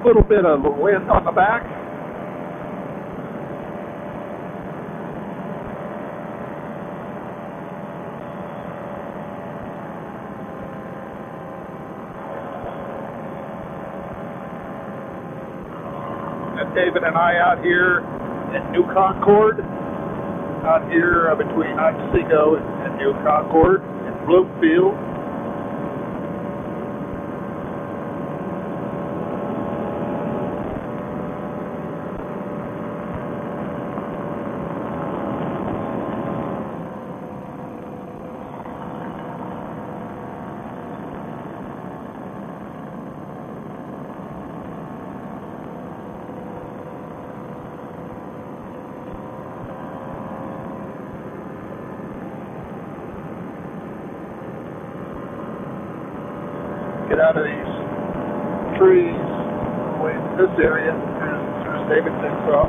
little bit of wind on the back. And David and I out here in New Concord, out here between Otsego and New Concord in Bloomfield. Get out of these trees away in this area, as David thinks so.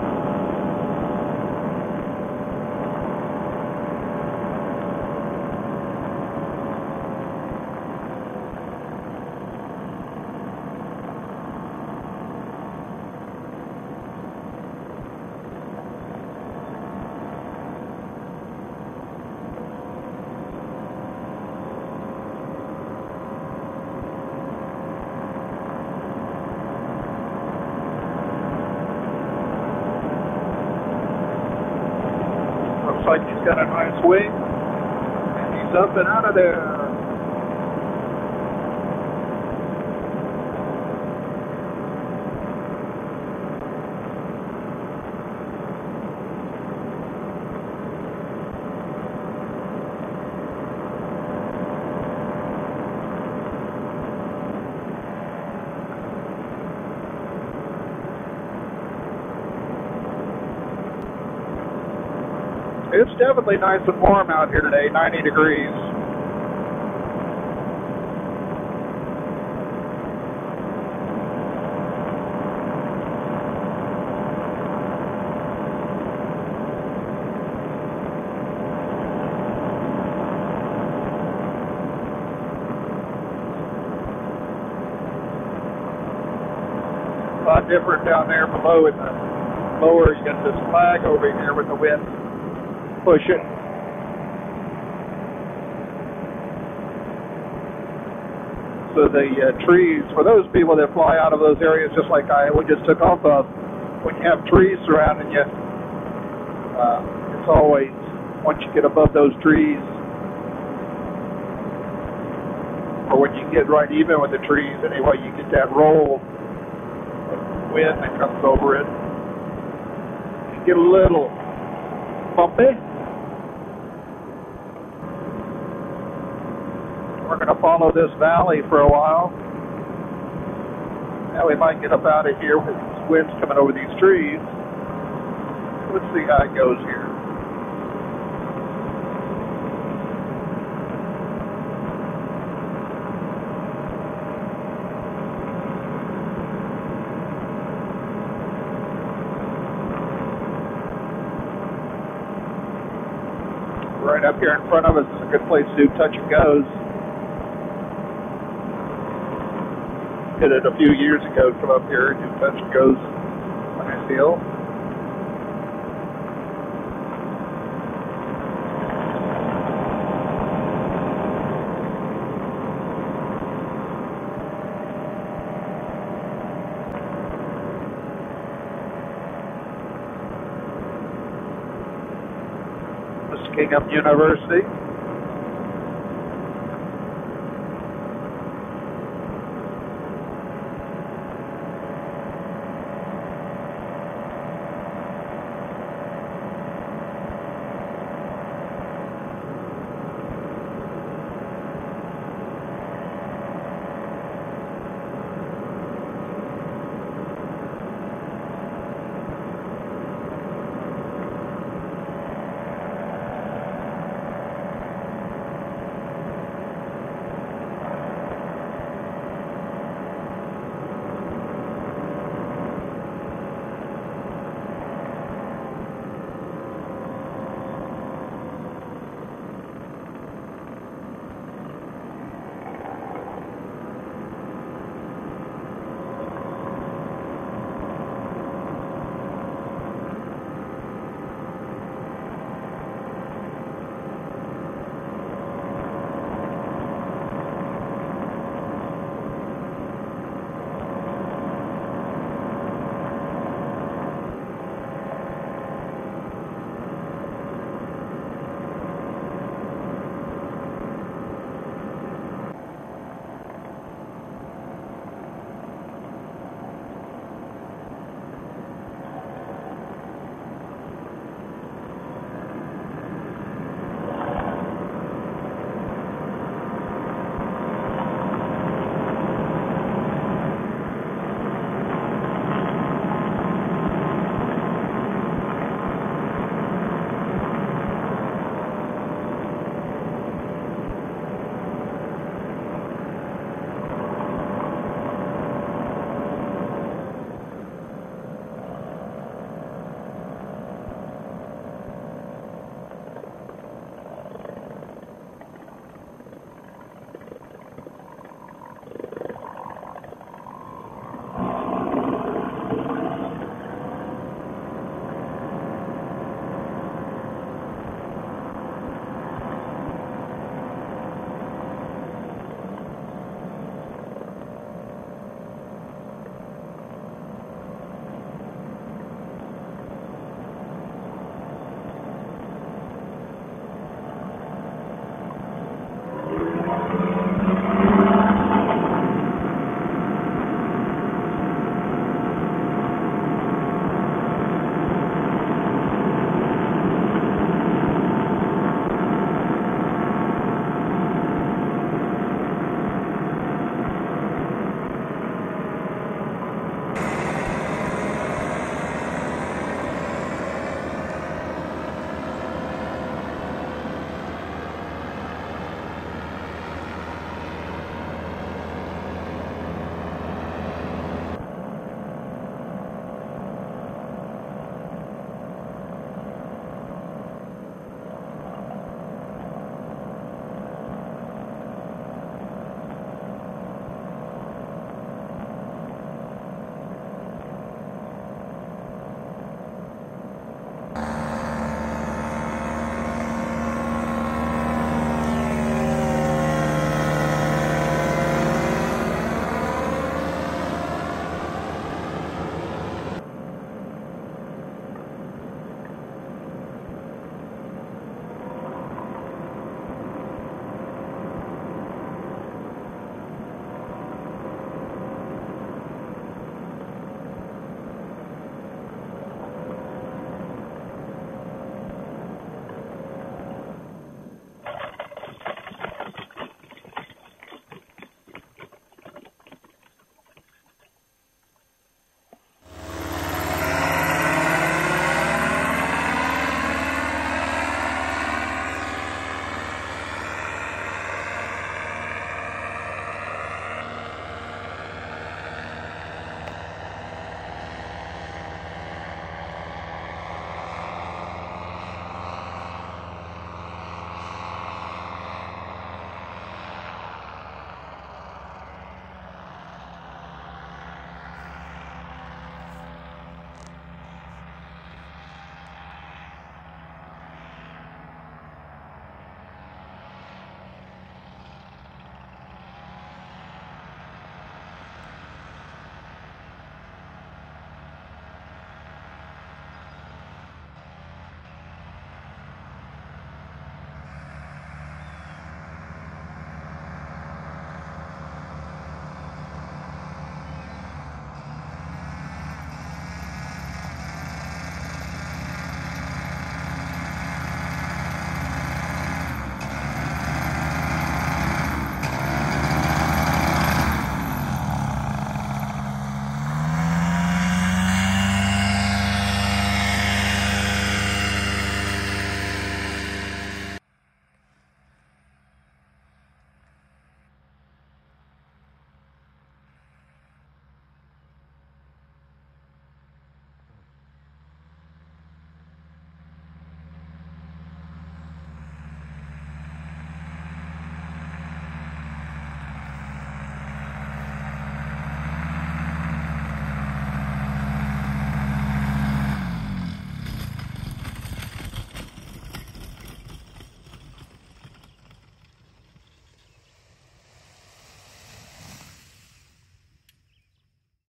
Looks like he's got a nice wing, and he's up and out of there. It's definitely nice and warm out here today, 90 degrees. A lot different down there below in the lower. You got this flag over here with the wind pushing. So the trees, for those people that fly out of those areas just like we just took off of, when you have trees surrounding you, it's always, once you get above those trees, or when you get right even with the trees, anyway, you get that roll of wind that comes over it. You get a little bumpy. We're going to follow this valley for a while. Now we might get up out of here with these winds coming over these trees. Let's see how it goes here. Right up here in front of us is a good place to do touch and goes. Did it a few years ago, come up here and do touch and goes on this hill. This is Kingham University.